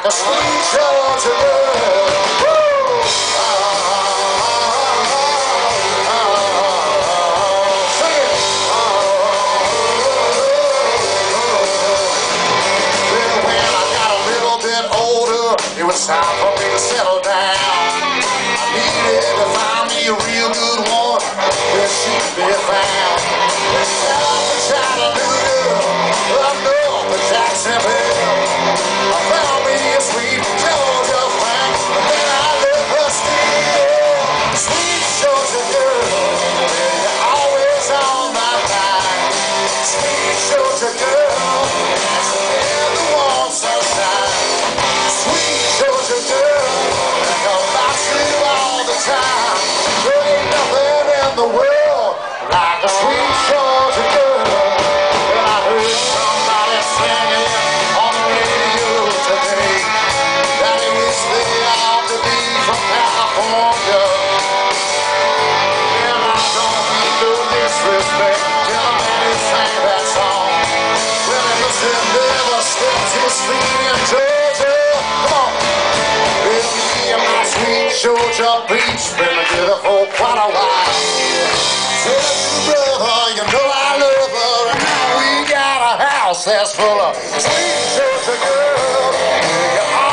a sweet Georgia girl. Woo! Sing it. Well, when I got a little bit older, it was time for me to settle down. I needed to find me a real good one where she could be found. Out the Chattanooga, up north of Jacksonville, I found me a sweet Georgia friend, and then I left her still. Sweet Georgia girl, you're always on my mind. Sweet Georgia girl, that's the end that wants sunshine. Sweet Georgia girl, think about you all the time. There ain't nothing in the world like a sweet Georgia girl. Well, I heard somebody singing on the radio today that he wished they ought to be from California. And I don't mean no disrespect to the man who sang that song. Well, he must have never stepped his feet in Georgia. Come on. Well, me and my sweet Georgia beach been together for quite a while. Tell you, brother, you know I love her, and now we got a house that's full of sweet Georgia girl.